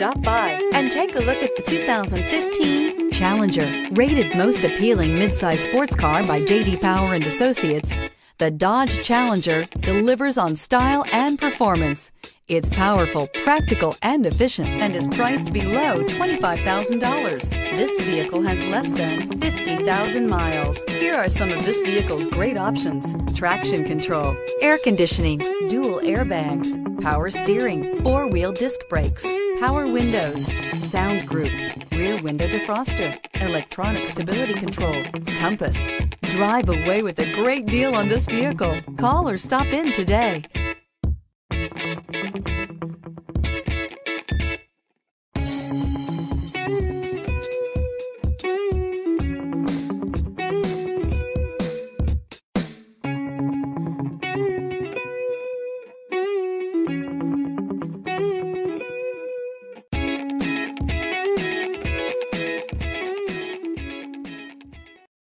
stop by and take a look at the 2015 Challenger. Rated most appealing midsize sports car by J.D. Power and Associates, the Dodge Challenger delivers on style and performance. It's powerful, practical, and efficient, and is priced below $25,000. This vehicle has less than 50,000 miles. Here are some of this vehicle's great options: traction control, air conditioning, dual airbags, power steering, four-wheel disc brakes, power windows, sound group, rear window defroster, electronic stability control, compass. Drive away with a great deal on this vehicle. Call or stop in today.